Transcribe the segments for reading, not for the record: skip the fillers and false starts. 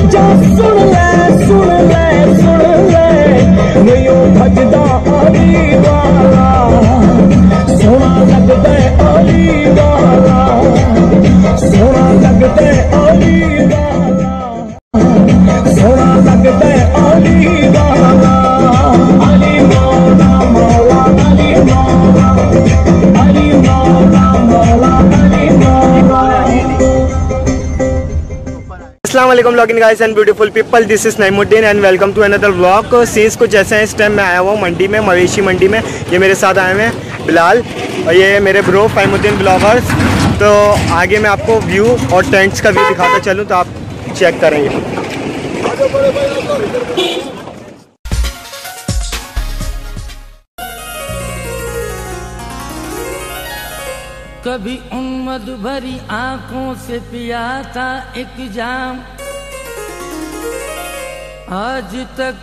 जा सुन ले सुन ले सुन ले नहीं भजदा अली वाला सोना लगदा अली वाला सोना लगदा अली वाला सोना लगदा अली वाला अली मौला मौला अली मौला अली मौला मौला अली मौला। अस्सलाम वालेकुम login guys and beautiful people, this is Naimuddin and welcome to another vlog. Scenes कुछ ऐसे हैं, इस टाइम मैं आया हुआ मंडी में, मवेशी मंडी में। ये मेरे साथ आए हुए हैं बिलाल और ये मेरे ब्रो फ़हीमुद्दीन ब्लॉगर्स। तो आगे मैं आपको व्यू और टेंट्स का व्यू दिखाता चलूँ तो आप चेक करेंगे। कभी उम्मद भरी आंखों से पिया था एक जाम, आज तक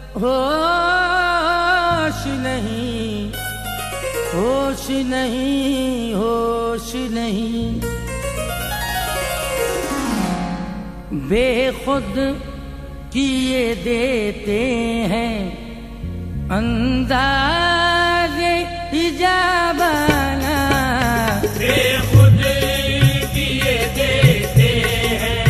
होश नहीं होश नहीं होश नहीं। बेखुद किए देते हैं अंदाज़े हिजाबाना, बेखुद किए देते हैं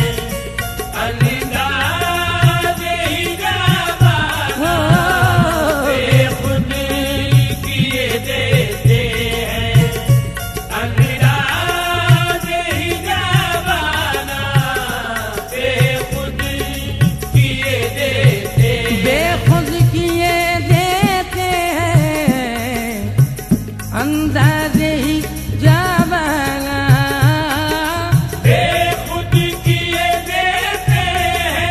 अंदाज़े हिजाबाना, बेखुद किए देते हैं अंदाज़े हिजाबाना, बेखुद किए देते बेखुद किए देते हैं अंदाज़े ही जाबाना, बेखुद किए देते हैं।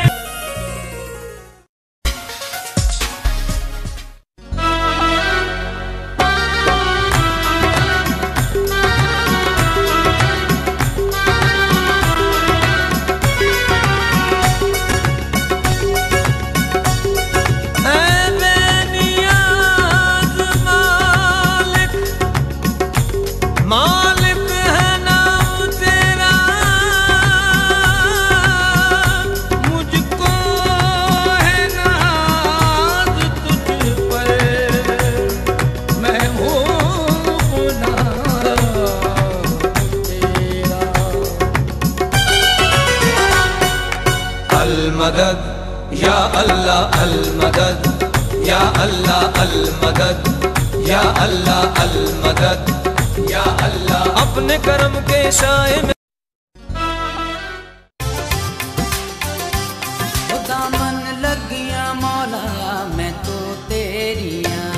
मालिक है नाम तेरा, मुझको है नाज तुझ पर, मैं हूँ गुनाह तेरा। अल मदद या अल्लाह अल मदद या अल्लाह अल मदद या अल्लाह अल मदद या अल्लाह। अपने करम के साए में दामन लग गया मौला मैं तो तेरी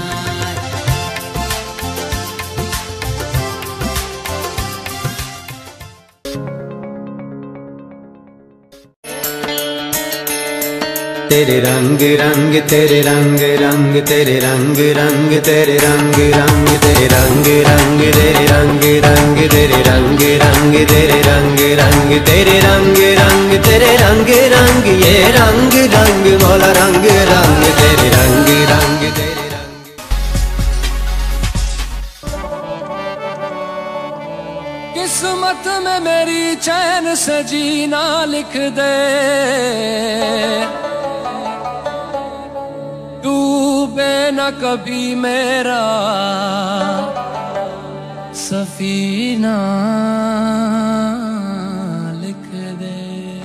तेरे रंग रंग तेरे रंग रंग तेरे रंग रंग तेरे रंग रंग तेरे रंग रंग तेरे रंग रंग तेरे रंग रंग तेरे रंग रंग तेरे रंग रंग तेरे रंग रंग ये रंग रंग मौला रंग रंग तेरे रंग रंग तेरे रंग। किस्मत में मेरी चैन से जीना लिख दे, डूबे न कभी मेरा सफीना लिख दे।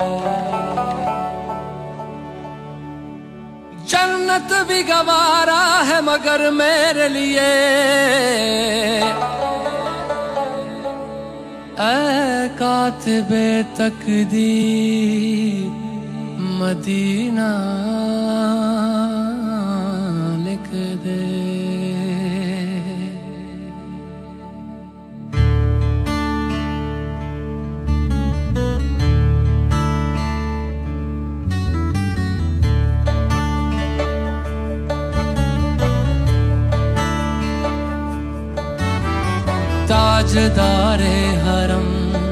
जन्नत भी गवारा है मगर मेरे लिए ऐ कातिबे तकदीर मदीना लिख दे। ताजदारे हरम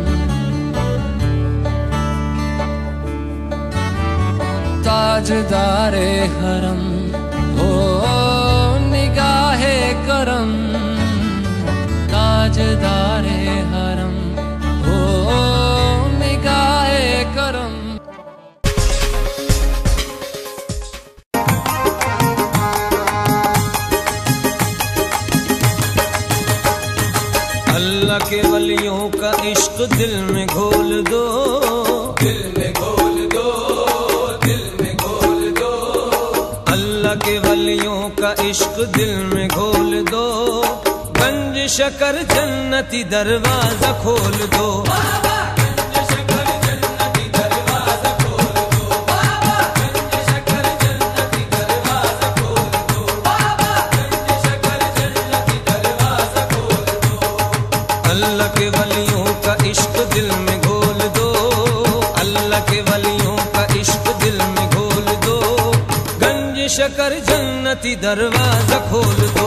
ताजदारे हरम ओ निगाहे करम, ताजदारे हरम ओ निगाहे करम। दिल में घोल दो, दिल में घोल दो, दिल में घोल दो। अल्लाह के वलियों का इश्क दिल में घोल दो, गंज शकर जन्नती दरवाजा खोल दो। बाबा गंज शकर जन्नती दरवाजा खोल दो, बाबा गंज शकर जन्नती दरवाजा खोल दो, बाबा गंज शकर जन्नती दरवाजा खोल दो। अल्लाह के वलियों का इश्क दिल में घोल दो, अल्लाह के वलियों का इश्क दिल में घोल दो, गंज शकर जन्नती दरवाजा खोल दो।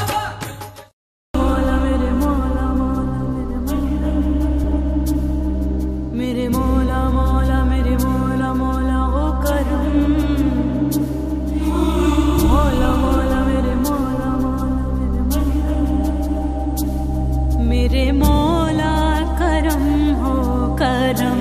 मेरे मौला मौला मेरे मौला मौला वो करम, मौला मौला मेरे मौला मौला मेरे मौला करम हो करम,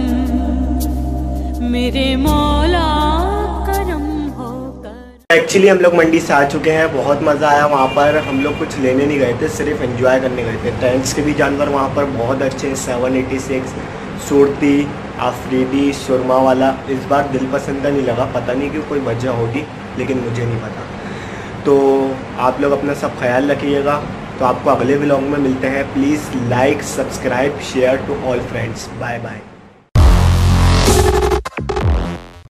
मेरे मौला करम हो करम। एक्चुअली हम लोग मंडी से आ चुके हैं, बहुत मज़ा आया वहाँ पर। हम लोग कुछ लेने नहीं गए थे, सिर्फ एंजॉय करने गए थे। टेंट्स के भी जानवर वहाँ पर बहुत अच्छे हैं, 786, सुरती, अफरीदी, सुरमा वाला। इस बार दिल पसंद नहीं लगा, पता नहीं क्यों, कोई वजह होगी लेकिन मुझे नहीं पता। तो आप लोग अपना सब ख्याल रखिएगा। तो आपको अगले व्लॉग में मिलते हैं। Please like, subscribe, share to all friends. Bye bye.